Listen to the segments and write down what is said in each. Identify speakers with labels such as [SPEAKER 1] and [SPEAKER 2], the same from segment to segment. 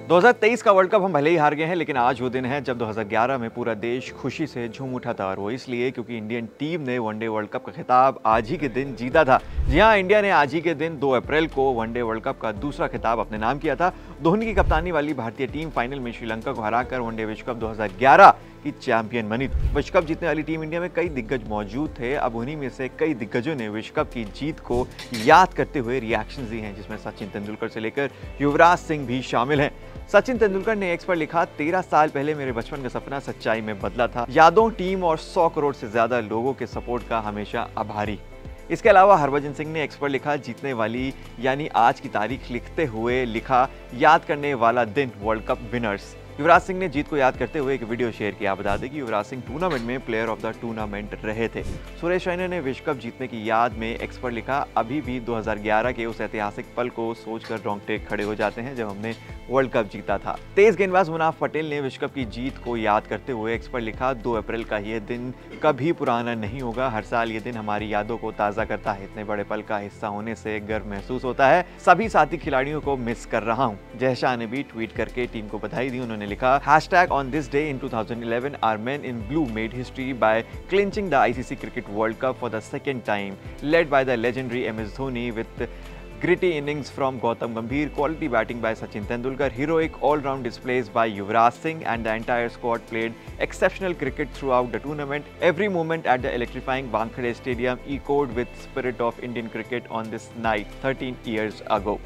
[SPEAKER 1] 2023 का world cup हम भले ही हार गए हैं, लेकिन आज वो दिन है जब 2011 में पूरा देश खुशी से झूम उठा था। और वो इसलिए क्योंकि इंडियन टीम ने वनडे वर्ल्ड कप का खिताब आज ही के दिन जीता था। जी हाँ, इंडिया ने आज ही के दिन 2 अप्रैल को वनडे वर्ल्ड कप का दूसरा खिताब अपने नाम किया था। धोनी की कप्तानी वाली भारतीय टीम फाइनल में श्रीलंका को हराकर वनडे विश्व कप 2011 की चैंपियन बनी। विश्व कप जीतने वाली टीम इंडिया में कई दिग्गज मौजूद थे। अब उन्हीं में से कई दिग्गजों ने विश्व कप की जीत को याद करते हुए रिएक्शन दी हैं, जिसमें सचिन तेंदुलकर से लेकर युवराज सिंह भी शामिल हैं। सचिन तेंदुलकर ने एक्स पर लिखा, 13 साल पहले मेरे बचपन का सपना सच्चाई में बदला था। यादों, टीम और 100 करोड़ से ज्यादा लोगों के सपोर्ट का हमेशा आभारी। इसके अलावा हरभजन सिंह ने एक्स पर लिखा, जीतने वाली यानी आज की तारीख लिखते हुए लिखा, याद करने वाला दिन world cup winners. Yuvraj Singh ने जीत को याद करते हुए एक वीडियो शेयर किया। बता दें कि युवराज सिंह टूर्नामेंट में प्लेयर ऑफ द टूर्नामेंट रहे थे। सुरेश रैना ने विश्व कप जीतने की याद में एक्स पर लिखा, अभी भी 2011 के उस ऐतिहासिक पल को सोचकर रोंगटे खड़े हो जाते हैं जब हमने वर्ल्ड कप जीता था। तेज गेंदबाज मुनाफ पटेल ने विश्व कप की जीत को याद करते हुए एक्स पर लिखा, 2 अप्रैल का यह दिन कभी पुराना नहीं होगा। हर साल ये दिन हमारी यादों को ताज़ा करता है। इतने बड़े पल का हिस्सा होने से गर्व महसूस होता है। सभी साथी खिलाड़ियों को मिस कर रहा हूँ। जय शाह ने भी ट्वीट करके टीम को बधाई दी। उन्होंने लिखा, #on this day in 2011 our men in blue made history by clinching the ICC Cricket World Cup for the second time, led by the legendary MS Dhoni with gritty innings from Gautam Gambhir, quality batting by Sachin Tendulkar, heroic all-round displays by Yuvraj Singh, and the entire squad played exceptional cricket throughout the tournament. Every moment at the electrifying Wankhede Stadium echoed with spirit of Indian cricket on this night 13 years ago.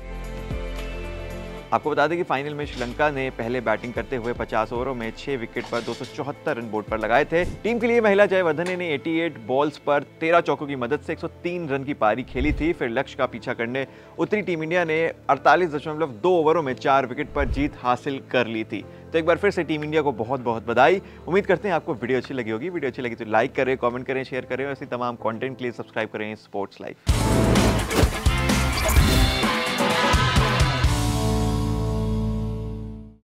[SPEAKER 1] आपको बता दें कि final में श्रीलंका ने पहले batting करते हुए 50 ओवरों में 6 विकेट पर 274 रन बोर्ड पर लगाए थे। टीम के लिए महिला जयवर्धने ने 88 बॉल्स पर 13 चौकों की मदद से 103 रन की पारी खेली थी। फिर लक्ष्य का पीछा करने उतरी टीम इंडिया ने 48.2 ओवरों में 4 विकेट पर जीत हासिल कर ली थी। तो एक बार फिर से टीम इंडिया को बहुत बहुत बधाई। उम्मीद करते हैं आपको वीडियो अच्छी लगी होगी। वीडियो अच्छी लगी तो लाइक करें, कमेंट करें, शेयर करें और ऐसी तमाम कंटेंट के लिए सब्सक्राइब करें स्पोर्ट्स लाइफ।